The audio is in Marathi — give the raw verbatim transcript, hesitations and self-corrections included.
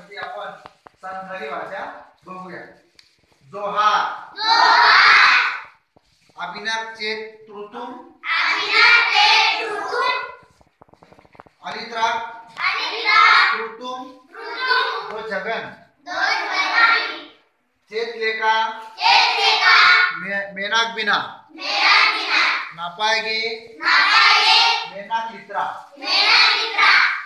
ती आपण संथाली भाषा बघूया. जोहार अभिनाभ चेत त्रुतुम अलित्रा त्रुतुम दो जगन चेत लेका मेनाक बिना नापाएगे मेनाक लित्रा